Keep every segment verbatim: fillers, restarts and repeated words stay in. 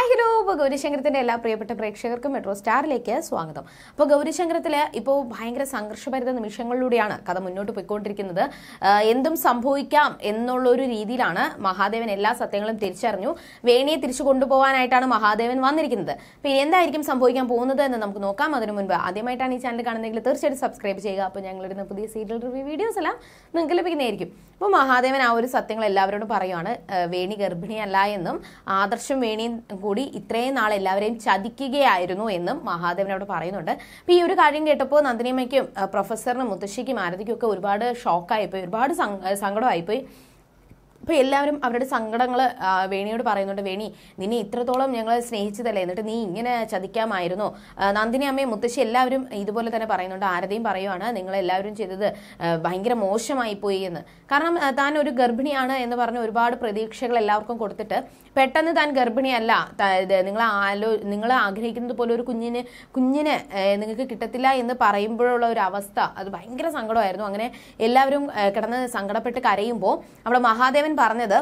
Hi hello. ഇപ്പോൾ ഗൗരിശങ്കരത്തിൻ്റെ എല്ലാ പ്രിയപ്പെട്ട പ്രേക്ഷകർക്കും മെട്രോ സ്റ്റാറിലേക്ക് സ്വാഗതം. അപ്പോൾ ഗൗരിശങ്കരത്തിൽ ഇപ്പോൾ ഭയങ്കര സംഘർഷഭരിത നിമിഷങ്ങളിലൂടെയാണ് കഥ മുന്നോട്ട് പോയിക്കൊണ്ടിരിക്കുന്നത്. എന്തും സംഭവിക്കാം എന്നുള്ളൊരു രീതിയിലാണ് മഹാദേവൻ എല്ലാ സത്യങ്ങളും തിരിച്ചറിഞ്ഞു. വേണിയെ തിരിച്ചു കൊണ്ടുപോകാനായിട്ടാണ് മഹാദേവൻ വന്നിരിക്കുന്നത്. അപ്പോൾ എന്തായിരിക്കും സംഭവിക്കാൻ പോകുന്നത് എന്ന് നമുക്ക് നോക്കാം. അതിനു മുൻപ് ആദ്യമായിട്ടാണ് ഈ ചാനൽ കാണുന്നതെങ്കിൽ തീർച്ചയായിട്ടും സബ്സ്ക്രൈബ് ചെയ്യുക. അപ്പോൾ ഞങ്ങളിടുന്ന പുതിയ സീരിയൽ റിവ്യൂ വീഡിയോസ് എല്ലാം നിങ്ങൾക്ക് ലഭിക്കുന്നതായിരിക്കും. അപ്പോൾ മഹാദേവൻ ആ ഒരു സത്യങ്ങൾ എല്ലാവരോടും പറയുവാണ്. വേണി ഗർഭിണിയല്ല എന്നും ആദർശം വേണിയും കൂടി ഇത്രയും നാൾ എല്ലാവരെയും ചതിക്കുകയായിരുന്നു എന്നും മഹാദേവൻ അവിടെ പറയുന്നുണ്ട്. അപ്പൊ ഈ ഒരു കാര്യം കേട്ടപ്പോൾ നന്ദിനിയമ്മയ്ക്കും പ്രൊഫസറിനും മുത്തശ്ശിക്കും ആരതിക്കും ഒക്കെ ഒരുപാട് ഷോക്കായിപ്പോയി, ഒരുപാട് സങ്കടമായിപ്പോയി. അപ്പോൾ എല്ലാവരും അവരുടെ സങ്കടങ്ങൾ വേണിയോട് പറയുന്നുണ്ട്. വേണി, നിന്നെ ഇത്രത്തോളം ഞങ്ങൾ സ്നേഹിച്ചതല്ലേ, എന്നിട്ട് നീ ഇങ്ങനെ ചതിക്കാമായിരുന്നോ? നന്ദിനി അമ്മയും മുത്തശ്ശി എല്ലാവരും ഇതുപോലെ തന്നെ പറയുന്നുണ്ട്. ആരതിയും പറയുവാണ്, നിങ്ങളെല്ലാവരും ചെയ്തത് ഭയങ്കര മോശമായി പോയി എന്ന്. കാരണം താൻ ഒരു ഗർഭിണിയാണ് എന്ന് പറഞ്ഞ് ഒരുപാട് പ്രതീക്ഷകൾ എല്ലാവർക്കും കൊടുത്തിട്ട് പെട്ടെന്ന് താൻ ഗർഭിണിയല്ല, നിങ്ങൾ ആലോ നിങ്ങൾ ആഗ്രഹിക്കുന്നത് പോലെ ഒരു കുഞ്ഞിന് കുഞ്ഞിന് നിങ്ങൾക്ക് കിട്ടത്തില്ല എന്ന് പറയുമ്പോഴുള്ള ഒരു അവസ്ഥ അത് ഭയങ്കര സങ്കടമായിരുന്നു. അങ്ങനെ എല്ലാവരും കിടന്ന് സങ്കടപ്പെട്ട് കരയുമ്പോൾ അവിടെ മഹാദേവൻ പറഞ്ഞത്,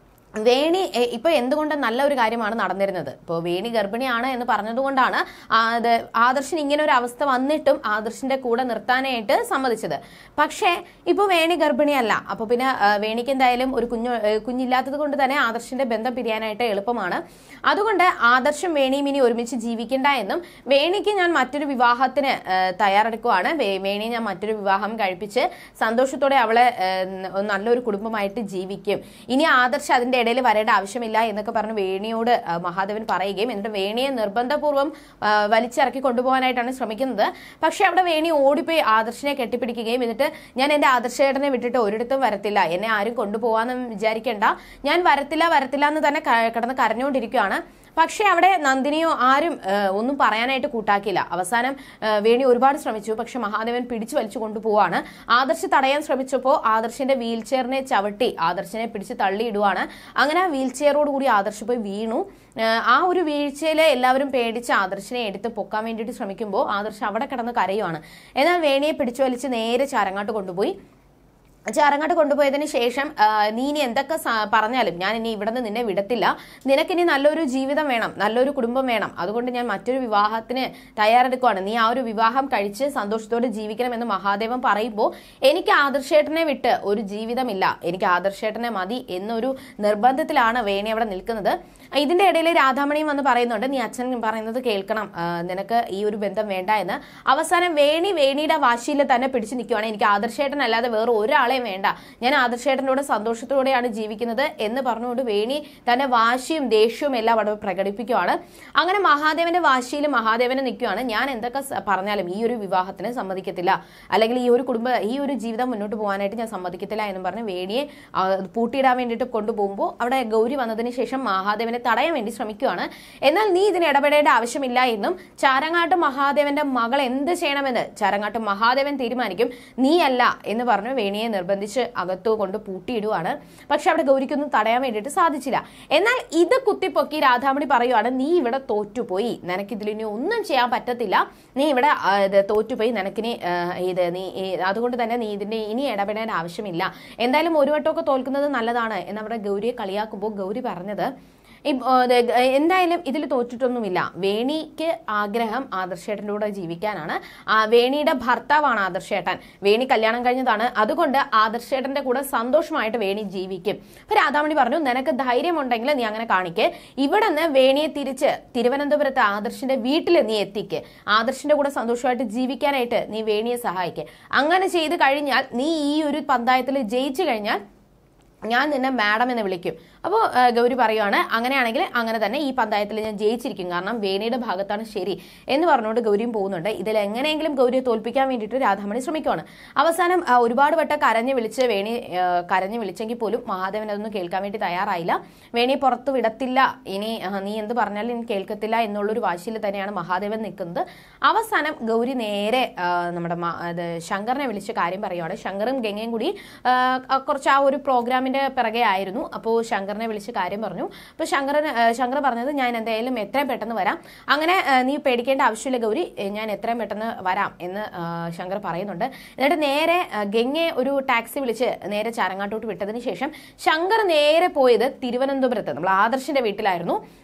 വേണി ഇപ്പൊ എന്തുകൊണ്ട് നല്ല ഒരു കാര്യമാണ് നടന്നിരുന്നത്. ഇപ്പോൾ വേണി ഗർഭിണിയാണ് എന്ന് പറഞ്ഞതുകൊണ്ടാണ് ആദർശന് ഇങ്ങനെ ഒരു അവസ്ഥ വന്നിട്ടും ആദർശിന്റെ കൂടെ നിർത്താനായിട്ട് സമ്മതിച്ചത്. പക്ഷേ ഇപ്പൊ വേണി ഗർഭിണിയല്ല. അപ്പൊ പിന്നെ വേണിക്ക് എന്തായാലും ഒരു കുഞ്ഞു കുഞ്ഞില്ലാത്തത് കൊണ്ട് തന്നെ ആദർശിന്റെ ബന്ധം പിരിയാനായിട്ട് എളുപ്പമാണ്. അതുകൊണ്ട് ആദർശം വേണിയും ഇനി ഒരുമിച്ച് ജീവിക്കണ്ട എന്നും വേണിക്ക് ഞാൻ മറ്റൊരു വിവാഹത്തിന് തയ്യാറെടുക്കുവാണ്. വേണിയെ ഞാൻ മറ്റൊരു വിവാഹം കഴിപ്പിച്ച് സന്തോഷത്തോടെ അവളെ നല്ലൊരു കുടുംബമായിട്ട് ജീവിക്കും. ഇനി ആദർശ് അതിന്റെ ഇടയിൽ വരേണ്ട ആവശ്യമില്ല എന്നൊക്കെ പറഞ്ഞ് വേണിയോട് മഹാദേവൻ പറയുകയും എന്നിട്ട് വേണിയെ നിർബന്ധപൂർവ്വം വലിച്ചിറക്കി കൊണ്ടുപോകാനായിട്ടാണ് ശ്രമിക്കുന്നത്. പക്ഷെ അവിടെ വേണി ഓടിപ്പോയി ആദർശിനെ കെട്ടിപ്പിടിക്കുകയും എന്നിട്ട് ഞാൻ എന്റെ ആദർശേട്ടനെ വിട്ടിട്ട് ഒരിടത്തും വരത്തില്ല, എന്നെ ആരും കൊണ്ടുപോകാന്ന് വിചാരിക്കേണ്ട, ഞാൻ വരത്തില്ല വരത്തില്ല എന്ന് തന്നെ കിടന്ന് കരഞ്ഞുകൊണ്ടിരിക്കുകയാണ്. പക്ഷെ അവിടെ നന്ദിനിയോ ആരും ഒന്നും പറയാനായിട്ട് കൂട്ടാക്കില്ല. അവസാനം വേണി ഒരുപാട് ശ്രമിച്ചു, പക്ഷെ മഹാദേവൻ പിടിച്ചു വലിച്ചു കൊണ്ടുപോവാണ്. ആദർശ് തടയാൻ ശ്രമിച്ചപ്പോൾ ആദർശിന്റെ വീൽ ചെയറിനെ ചവിട്ടി ആദർശിനെ പിടിച്ച് തള്ളിയിടുവാണ്. അങ്ങനെ വീൽ ചെയറോട് കൂടി ആദർശ് പോയി വീണു. ആ ഒരു വീഴ്ചയിലെ എല്ലാവരും പേടിച്ച് ആദർശിനെ എടുത്ത് പൊക്കാൻ വേണ്ടിയിട്ട് ശ്രമിക്കുമ്പോൾ ആദർശ് അവിടെ കിടന്ന് കരയുവാണ്. എന്നാൽ വേണിയെ പിടിച്ചു വലിച്ച് നേരെ ചാരങ്ങാട്ട് കൊണ്ടുപോയി. ചാരങ്ങാട്ട് കൊണ്ടുപോയതിന് ശേഷം, നീ ഇനി എന്തൊക്കെ പറഞ്ഞാലും ഞാൻ ഇനി ഇവിടെ നിന്ന് നിന്നെ വിടത്തില്ല, നിനക്കിനി നല്ലൊരു ജീവിതം വേണം, നല്ലൊരു കുടുംബം വേണം, അതുകൊണ്ട് ഞാൻ മറ്റൊരു വിവാഹത്തിന് തയ്യാറെടുക്കുവാണ്, നീ ആ ഒരു വിവാഹം കഴിച്ച് സന്തോഷത്തോടെ ജീവിക്കണമെന്ന് മഹാദേവൻ പറയുമ്പോൾ എനിക്ക് ആദർശേട്ടനെ വിട്ട് ഒരു ജീവിതമില്ല, എനിക്ക് ആദർശേട്ടനെ മതി എന്നൊരു നിർബന്ധത്തിലാണ് വേണി അവിടെ നിൽക്കുന്നത്. ഇതിന്റെ ഇടയിൽ രാധാമണിയും വന്ന് പറയുന്നുണ്ട്, നീ അച്ഛൻ പറയുന്നത് കേൾക്കണം, നിനക്ക് ഈ ഒരു ബന്ധം വേണ്ട എന്ന്. അവസാനം വേണി വേണിയുടെ വാശിയിൽ തന്നെ പിടിച്ചു നിൽക്കുവാണ്. എനിക്ക് ആദർശേട്ടൻ അല്ലാതെ വേറെ ഒരാളെ വേണ്ട, ഞാൻ ആദർശേട്ടനോട് സന്തോഷത്തോടെയാണ് ജീവിക്കുന്നത് എന്ന് പറഞ്ഞുകൊണ്ട് വേണി തന്നെ വാശിയും ദേഷ്യവും എല്ലാം അവിടെ പ്രകടിപ്പിക്കുകയാണ്. അങ്ങനെ മഹാദേവന്റെ വാശിയിൽ മഹാദേവനെ നിൽക്കുകയാണ്. ഞാൻ എന്തൊക്കെ പറഞ്ഞാലും ഈ ഒരു വിവാഹത്തിന് സമ്മതിക്കത്തില്ല, അല്ലെങ്കിൽ ഈ ഒരു കുടുംബ ഈ ഒരു ജീവിതം മുന്നോട്ട് പോകാനായിട്ട് ഞാൻ സമ്മതിക്കത്തില്ല എന്നും പറഞ്ഞ് വേണിയെ പൂട്ടിയിടാൻ വേണ്ടിയിട്ട് കൊണ്ടുപോകുമ്പോൾ അവിടെ ഗൗരി വന്നതിന് ശേഷം മഹാദേവനെ തടയാൻ വേണ്ടി ശ്രമിക്കുകയാണ്. എന്നാൽ നീ ഇതിന് ഇടപെടേണ്ട ആവശ്യമില്ല എന്നും ചാരങ്ങാട്ട് മഹാദേവന്റെ മകൾ എന്ത് ചെയ്യണമെന്ന് ചാരങ്ങാട്ട് മഹാദേവൻ തീരുമാനിക്കും, നീയല്ല എന്ന് പറഞ്ഞു വേണിയെ നിർബന്ധിച്ച് അകത്തു കൊണ്ട് പൂട്ടിയിടുവാണ്. പക്ഷെ അവിടെ ഗൗരിക്കൊന്നും തടയാൻ വേണ്ടിയിട്ട് സാധിച്ചില്ല. എന്നാൽ ഇത് കുത്തിപ്പൊക്കി രാധാമണി പറയുവാണ്, നീ ഇവിടെ തോറ്റുപോയി, നിനക്കിതിലിനി ഒന്നും ചെയ്യാൻ പറ്റത്തില്ല, നീ ഇവിടെ തോറ്റുപോയി, നിനക്കിനി ഇത് നീ അതുകൊണ്ട് തന്നെ നീ ഇതിന്റെ ഇനി ഇടപെടേണ്ട ആവശ്യമില്ല, എന്തായാലും ഒരു വട്ടമൊക്കെ തോൽക്കുന്നത് നല്ലതാണ് എന്നവിടെ ഗൗരിയെ കളിയാക്കുമ്പോൾ ഗൗരി പറഞ്ഞത്, എന്തായാലും ഇതിൽ തോറ്റിട്ടൊന്നുമില്ല, വേണിക്ക് ആഗ്രഹം ആദർശേട്ടൻ്റെ കൂടെ ജീവിക്കാനാണ്, വേണിയുടെ ഭർത്താവാണ് ആദർശേട്ടൻ, വേണി കല്യാണം കഴിഞ്ഞതാണ്, അതുകൊണ്ട് ആദർശേട്ടന്റെ കൂടെ സന്തോഷമായിട്ട് വേണി ജീവിക്കും. അപ്പൊ രാധാമണി പറഞ്ഞു, നിനക്ക് ധൈര്യമുണ്ടെങ്കിൽ നീ അങ്ങനെ കാണിക്ക്, ഇവിടെ നിന്ന് വേണിയെ തിരിച്ച് തിരുവനന്തപുരത്ത് ആദർശിന്റെ വീട്ടിൽ നീ എത്തിക്ക്, ആദർശിന്റെ കൂടെ സന്തോഷമായിട്ട് ജീവിക്കാനായിട്ട് നീ വേണിയെ സഹായിക്ക്, അങ്ങനെ ചെയ്ത് കഴിഞ്ഞാൽ നീ ഈ ഒരു പഞ്ചായത്തിൽ ജയിച്ചു കഴിഞ്ഞാൽ ഞാൻ നിന്നെ മാഡം എന്ന് വിളിക്കും. അപ്പോൾ ഗൗരി പറയുവാണ്, അങ്ങനെയാണെങ്കിൽ അങ്ങനെ തന്നെ ഈ പഞ്ചായത്തിൽ ഞാൻ ജയിച്ചിരിക്കും, കാരണം വേണിയുടെ ഭാഗത്താണ് ശരി എന്ന് പറഞ്ഞുകൊണ്ട് ഗൗരിയും പോകുന്നുണ്ട്. ഇതിൽ എങ്ങനെയെങ്കിലും ഗൗരിയെ തോൽപ്പിക്കാൻ വേണ്ടിയിട്ട് രാധാമണി ശ്രമിക്കുവാണ്. അവസാനം ഒരുപാട് വട്ടം കരഞ്ഞു വിളിച്ച് വേണി കരഞ്ഞു വിളിച്ചെങ്കിൽ പോലും മഹാദേവൻ അതൊന്നും കേൾക്കാൻ വേണ്ടി തയ്യാറായില്ല. വേണിയെ പുറത്ത് വിടത്തില്ല, ഇനി നീ എന്ത് പറഞ്ഞാലും ഇനി കേൾക്കത്തില്ല എന്നുള്ളൊരു വാശിയിൽ തന്നെയാണ് മഹാദേവൻ നിൽക്കുന്നത്. അവസാനം ഗൗരി നേരെ നമ്മുടെ ശങ്കറിനെ വിളിച്ച് കാര്യം പറയുവാണ്. ശങ്കറും ഗംഗയും കൂടി കുറച്ച് ആ ഒരു പ്രോഗ്രാമിന്റെ പിറകെ ആയിരുന്നു. അപ്പോൾ ശങ്കറിനെ വിളിച്ച് കാര്യം പറഞ്ഞു. അപ്പോൾ ശങ്കരൻ ശങ്കർ പറഞ്ഞത്, ഞാൻ എന്തായാലും എത്രയും പെട്ടെന്ന് വരാം, അങ്ങനെ നീ പേടിക്കേണ്ട ആവശ്യമില്ല ഗൗരി, ഞാൻ എത്രയും പെട്ടെന്ന് വരാം എന്ന് ശങ്കർ പറയുന്നുണ്ട്. എന്നിട്ട് നേരെ ഗംഗയെ ഒരു ടാക്സി വിളിച്ച് നേരെ ചാരങ്ങാട്ടോട്ട് വിട്ടതിന് ശേഷം ശങ്കർ നേരെ പോയത് തിരുവനന്തപുരത്ത് നമ്മൾ ആദർശിന്റെ വീട്ടിലായിരുന്നു.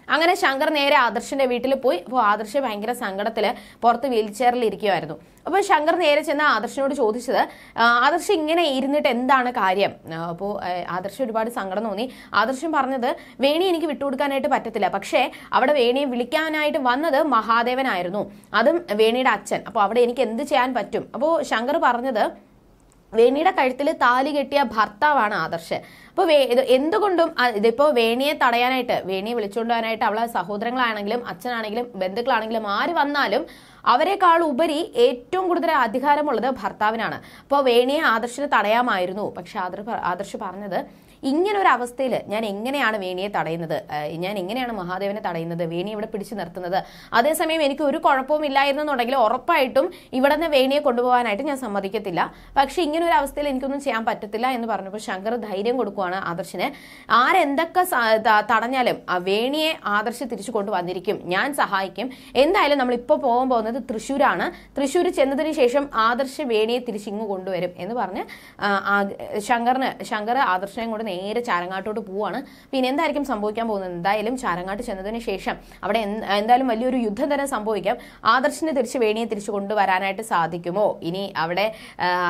അങ്ങനെ ശങ്കർ നേരെ ആദർശിന്റെ വീട്ടിൽ പോയി. അപ്പോൾ ആദർശ് ഭയങ്കര സങ്കടത്തില് പുറത്ത് വീൽ ചെയറിൽ ഇരിക്കുമായിരുന്നു. അപ്പോൾ ശങ്കർ നേരെ ചെന്ന് ആദർശിനോട് ചോദിച്ചത്, ആദർശ് ഇങ്ങനെ ഇരുന്നിട്ട് എന്താണ് കാര്യം? അപ്പോൾ ആദർശ് ഒരുപാട് സങ്കടം തോന്നി. ആദർശം പറഞ്ഞത്, വേണി എനിക്ക് വിട്ടുകൊടുക്കാനായിട്ട് പറ്റത്തില്ല, പക്ഷേ അവിടെ വേണിയെ വിളിക്കാനായിട്ട് വന്നത് മഹാദേവനായിരുന്നു, അതും വേണിയുടെ അച്ഛൻ. അപ്പോൾ അവിടെ എനിക്ക് എന്ത് ചെയ്യാൻ പറ്റും? അപ്പോൾ ശങ്കർ പറഞ്ഞത്, വേണിയുടെ കഴുത്തിൽ താലി കെട്ടിയ ഭർത്താവാണ് ആദർശ്. അപ്പോൾ വേ എന്തുകൊണ്ടും ഇതിപ്പോൾ വേണിയെ തടയാനായിട്ട്, വേണിയെ വിളിച്ചുകൊണ്ടുപോകാനായിട്ട് അവളെ സഹോദരങ്ങളാണെങ്കിലും അച്ഛനാണെങ്കിലും ബന്ധുക്കളാണെങ്കിലും ആര് വന്നാലും അവരെക്കാൾ ഉപരി ഏറ്റവും കൂടുതൽ അധികാരമുള്ളത് ഭർത്താവിനാണ്. അപ്പോൾ വേണിയെ ആദർശിനെ തടയാമായിരുന്നു. പക്ഷെ ആദർ ആദർശ് പറഞ്ഞത്, ഇങ്ങനെ ഒരു അവസ്ഥയിൽ ഞാൻ എങ്ങനെയാണ് വേണിയെ തടയുന്നത്? ഞാൻ എങ്ങനെയാണ് മഹാദേവനെ തടയുന്നത്, വേണി ഇവിടെ പിടിച്ചു നിർത്തുന്നത്? അതേസമയം എനിക്ക് ഒരു കുഴപ്പവും ഇല്ലായിരുന്നെന്നുണ്ടെങ്കിൽ ഉറപ്പായിട്ടും ഇവിടെ നിന്ന് വേണിയെ കൊണ്ടുപോകാനായിട്ട് ഞാൻ സമ്മതിക്കത്തില്ല. പക്ഷെ ഇങ്ങനെ ഒരു അവസ്ഥയിൽ എനിക്കൊന്നും ചെയ്യാൻ പറ്റത്തില്ല എന്ന് പറഞ്ഞപ്പോൾ ശങ്കർ ധൈര്യം കൊടുക്കുവാണ് ആദർശിന്. ആരെന്തൊക്കെ തടഞ്ഞാലും ആ വേണിയെ ആദർശ് തിരിച്ചു കൊണ്ടുവന്നിരിക്കും, ഞാൻ സഹായിക്കും. എന്തായാലും നമ്മൾ ഇപ്പോൾ പോകാൻ പോകുന്നത് തൃശ്ശൂരാണ്. തൃശ്ശൂർ ചെന്നതിന് ശേഷം ആദർശ് വേണിയെ തിരിച്ചിങ്ങ് കൊണ്ടുവരും എന്ന് പറഞ്ഞ് ശങ്കറിന് ശങ്കർ ആദർശനെ കൊണ്ട് നേരെ ചാരങ്ങാട്ടോട്ട് പോവാണ്. പിന്നെ എന്തായിരിക്കും സംഭവിക്കാൻ പോകുന്നത്? എന്തായാലും ചാരങ്ങാട്ട് ചെന്നതിന് ശേഷം അവിടെ എന്തായാലും വലിയൊരു യുദ്ധം തന്നെ സംഭവിക്കാം. ആദർശിനെ തിരിച്ച് വേണിയെ തിരിച്ചു കൊണ്ടുവരാനായിട്ട് സാധിക്കുമോ? ഇനി അവിടെ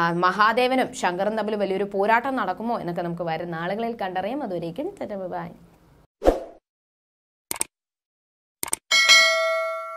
മഹാദേവനും ശങ്കറും തമ്മിൽ വലിയൊരു പോരാട്ടം നടക്കുമോ എന്നൊക്കെ നമുക്ക് വരും നാളുകളിൽ കണ്ടറിയാം. അതുവരേക്കും ബൈ.